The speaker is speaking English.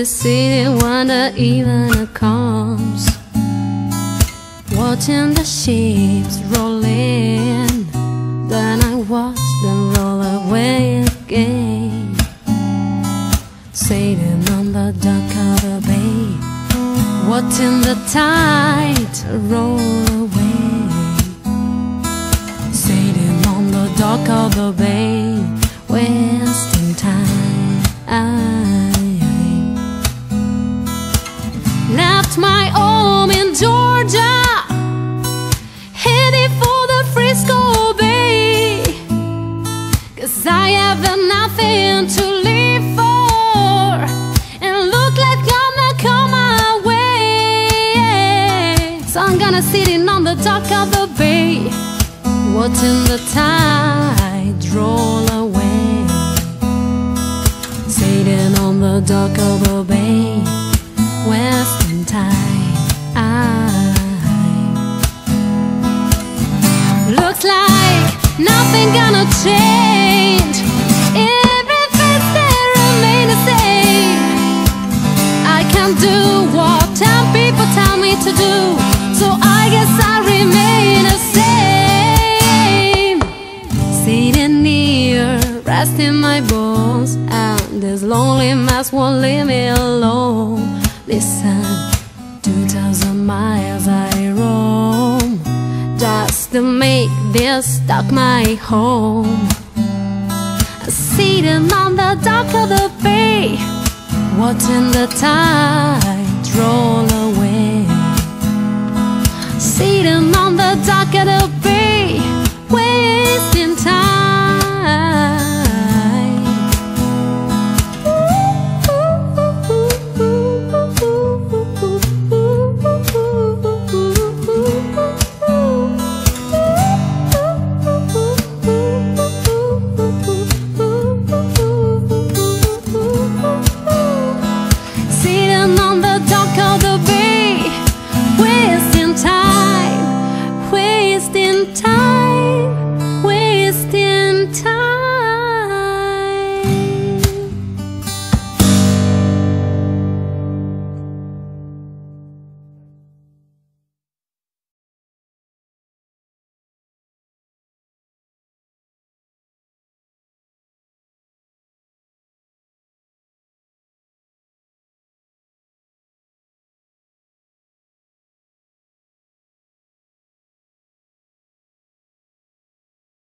sitting when the evening comes, watching the ships roll in. Then I watch them roll away again, sitting on the dock of the bay, watching the tide roll away, sitting on the dock of the bay, wasting time. Left my home in Georgia, heading for the Frisco Bay, 'cause I have nothing to live for, and look like gonna come my way. So I'm gonna sitting on the dock of the bay, watching the tide roll away, sitting on the dock of the bay, wasting time. Looks like nothing gonna change, everything still remain the same. I can't do what 10 people tell me to do, so I guess I remain the same. Sitting here, resting my bones, and this lonely mess won't leave me alone. Listen, 2,000 miles I roam, just to make this dock my home. Sitting on the dock of the bay, watching the tide roll away, sitting on the dock of